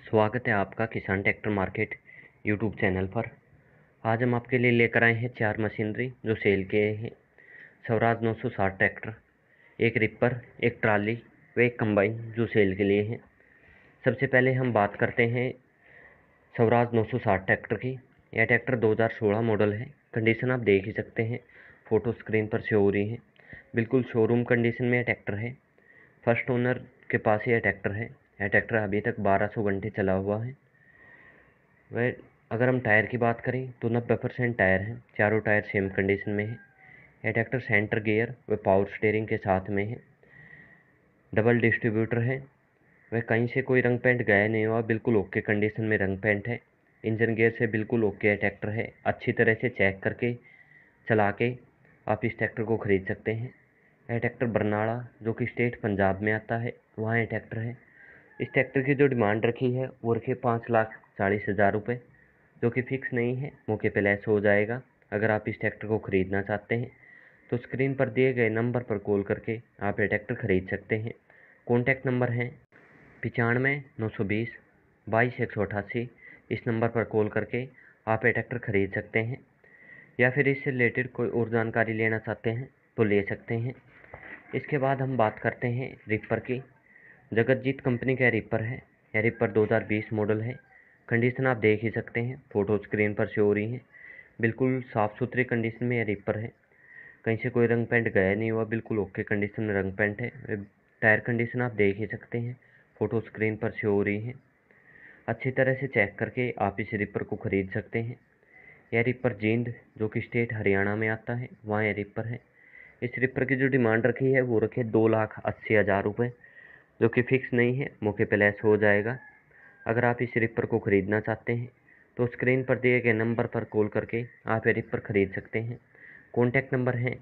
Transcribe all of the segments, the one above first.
स्वागत है आपका किसान ट्रैक्टर मार्केट यूट्यूब चैनल पर। आज हम आपके लिए लेकर आए हैं 4 मशीनरी जो सेल के हैं। स्वराज 960 ट्रैक्टर, एक रिपर, एक ट्राली व एक कंबाइन जो सेल के लिए हैं। सबसे पहले हम बात करते हैं स्वराज 960 ट्रैक्टर की। यह ट्रैक्टर 2016 मॉडल है। कंडीशन आप देख ही सकते हैं, फ़ोटो स्क्रीन पर शो हो रही है। बिल्कुल शोरूम कंडीशन में यह ट्रैक्टर है। फर्स्ट ओनर के पास यह ट्रैक्टर है। यह ट्रैक्टर अभी तक 1200 घंटे चला हुआ है। वह अगर हम टायर की बात करें तो 90% टायर हैं। चारों टायर सेम कंडीशन में है। यह ट्रैक्टर सेंटर गियर व पावर स्टीयरिंग के साथ में है। डबल डिस्ट्रीब्यूटर है। वह कहीं से कोई रंग पेंट गया नहीं हुआ, बिल्कुल ओके कंडीशन में रंग पेंट है। इंजन गियर से बिल्कुल ओके ट्रैक्टर है। अच्छी तरह से चेक करके चला के आप इस ट्रैक्टर को ख़रीद सकते हैं। यह ट्रैक्टर बरनाला जो कि स्टेट पंजाब में आता है, वहाँ यह ट्रैक्टर है। इस ट्रैक्टर की जो डिमांड रखी है वो रखी 5,40,000 रुपये, जो कि फ़िक्स नहीं है, मौके पे लेस हो जाएगा। अगर आप इस ट्रैक्टर को ख़रीदना चाहते हैं तो स्क्रीन पर दिए गए नंबर पर कॉल करके आप ये ट्रैक्टर ख़रीद सकते हैं। कॉन्टैक्ट नंबर है 95 920 22 188। इस नंबर पर कॉल करके आप ये ट्रैक्टर ख़रीद सकते हैं, या फिर इससे रिलेटेड कोई और जानकारी लेना चाहते हैं तो ले सकते हैं। इसके बाद हम बात करते हैं रिपर की। जगतजीत कंपनी का रिपर है। यह रिपर 2020 मॉडल है। कंडीशन आप देख ही सकते हैं, फ़ोटो स्क्रीन पर शो हो रही है। बिल्कुल साफ़ सुथरी कंडीशन में यह रिपर है। कहीं से कोई रंग पेंट गया नहीं हुआ, बिल्कुल ओके कंडीशन में रंग पेंट है। टायर कंडीशन आप देख ही सकते हैं, फ़ोटो स्क्रीन पर शो हो रही है। अच्छी तरह से चेक करके आप इस रिपर को ख़रीद सकते हैं। यह रिपर जींद जो कि स्टेट हरियाणा में आता है, वहाँ यह रिपर है। इस रिपर की जो डिमांड रखी है वो रखी है 2,80,000 रुपये, जो कि फ़िक्स नहीं है, मौके पे लेस हो जाएगा। अगर आप इस रिपर को ख़रीदना चाहते हैं तो स्क्रीन पर दिए गए नंबर पर कॉल करके आप ये रिपर ख़रीद सकते हैं। कॉन्टैक्ट नंबर है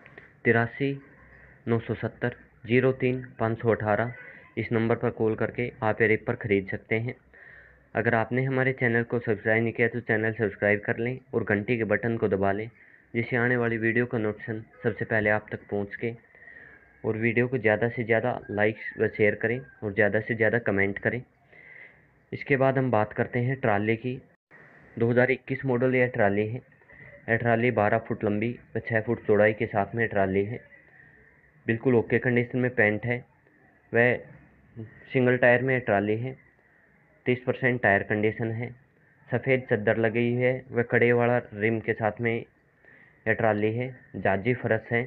83 970 03 518। इस नंबर पर कॉल करके आप ये रिपर ख़रीद सकते हैं। अगर आपने हमारे चैनल को सब्सक्राइब नहीं किया तो चैनल सब्सक्राइब कर लें और घंटी के बटन को दबा लें, जिससे आने वाली वीडियो का नोटिफिकेशन सबसे पहले आप तक पहुँच के। और वीडियो को ज़्यादा से ज़्यादा लाइक व शेयर करें और ज़्यादा से ज़्यादा कमेंट करें। इसके बाद हम बात करते हैं ट्राली की। 2021 मॉडल यह ट्राली है। यह ट्राली 12 फुट लंबी व 6 फुट चौड़ाई के साथ में ट्राली है। बिल्कुल ओके कंडीशन में पेंट है। वह सिंगल टायर में ट्राली है। 30% टायर कंडीशन है। सफ़ेद चद्दर लगी हुई है व कड़े वाला रिम के साथ में यह ट्राली है। जाजी फरस है।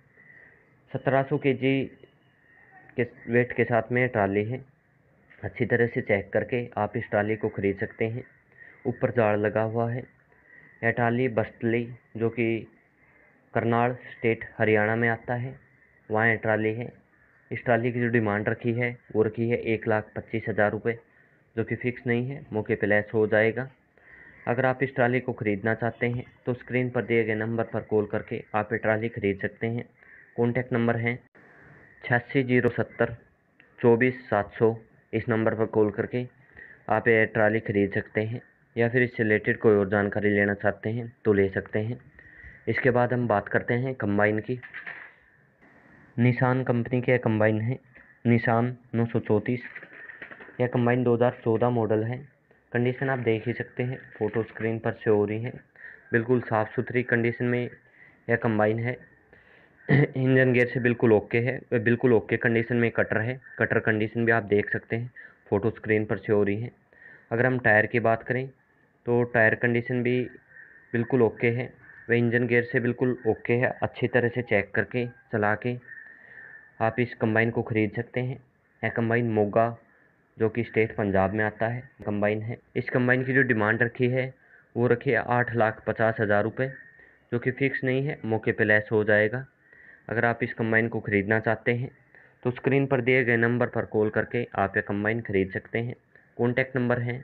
1700 केजी के वेट के साथ में ट्राली है। अच्छी तरह से चेक करके आप इस ट्राली को ख़रीद सकते हैं। ऊपर जाड़ लगा हुआ है। यह ट्राली बस्तली जो कि करनाल स्टेट हरियाणा में आता है, वहाँ यह ट्राली है। इस ट्राली की जो डिमांड रखी है वो रखी है 1,25,000 रुपये, जो कि फ़िक्स नहीं है, मौके पे लेस हो जाएगा। अगर आप इस ट्राली को ख़रीदना चाहते हैं तो स्क्रीन पर दिए गए नंबर पर कॉल करके आप ये ट्राली ख़रीद सकते हैं। कॉन्टैक्ट नंबर है 86 070 24 700। इस नंबर पर कॉल करके आप ये ट्राली ख़रीद सकते हैं, या फिर इससे रिलेटेड कोई और जानकारी लेना चाहते हैं तो ले सकते हैं। इसके बाद हम बात करते हैं कंबाइन की। निसान कंपनी के कंबाइन है, निसान 934। यह कंबाइन 2014 मॉडल है। कंडीशन आप देख ही सकते हैं, फ़ोटो स्क्रीन पर शो हो रही है। बिल्कुल साफ़ सुथरी कंडीशन में यह कंबाइन है। इंजन गियर से बिल्कुल ओके है। वह बिल्कुल ओके कंडीशन में कटर है। कटर कंडीशन भी आप देख सकते हैं, फ़ोटो स्क्रीन पर शो हो रही है। अगर हम टायर की बात करें तो टायर कंडीशन भी बिल्कुल ओके है। वह इंजन गियर से बिल्कुल ओके है। अच्छी तरह से चेक करके चला के आप इस कंबाइन को ख़रीद सकते हैं। यह कंबाइन मोगा जो कि स्टेट पंजाब में आता है कंबाइन है। इस कंबाइन की जो डिमांड रखी है वो रखी है 8,50,000 रुपये, जो कि फ़िक्स नहीं है, मौके पे लेस हो जाएगा। अगर आप इस कंबाइन को ख़रीदना चाहते हैं तो स्क्रीन पर दिए गए नंबर पर कॉल करके आप यह कंबाइन ख़रीद सकते हैं। कॉन्टैक्ट नंबर है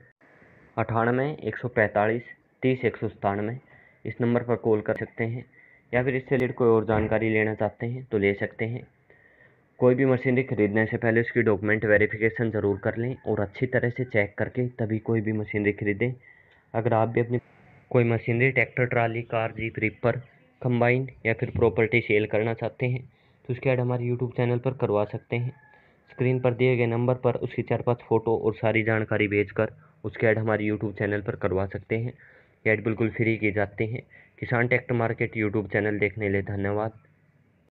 98 145 30 197। इस नंबर पर कॉल कर सकते हैं, या फिर इससे रिलेटेड कोई और जानकारी लेना चाहते हैं तो ले सकते हैं। कोई भी मशीनरी खरीदने से पहले उसकी डॉक्यूमेंट वेरिफिकेशन ज़रूर कर लें और अच्छी तरह से चेक करके तभी कोई भी मशीनरी खरीदें। अगर आप भी अपनी कोई machinery tractor, trolley, car, jeep, reaper, combine या फिर प्रॉपर्टी सेल करना चाहते हैं तो उसके ऐड हमारे यूट्यूब चैनल पर करवा सकते हैं। स्क्रीन पर दिए गए नंबर पर उसकी 4-5 फ़ोटो और सारी जानकारी भेजकर उसकी ऐड हमारे यूट्यूब चैनल पर करवा सकते हैं। ऐड बिल्कुल फ्री की जाती हैं। किसान ट्रैक्टर मार्केट यूट्यूब चैनल देखने के लिए धन्यवाद।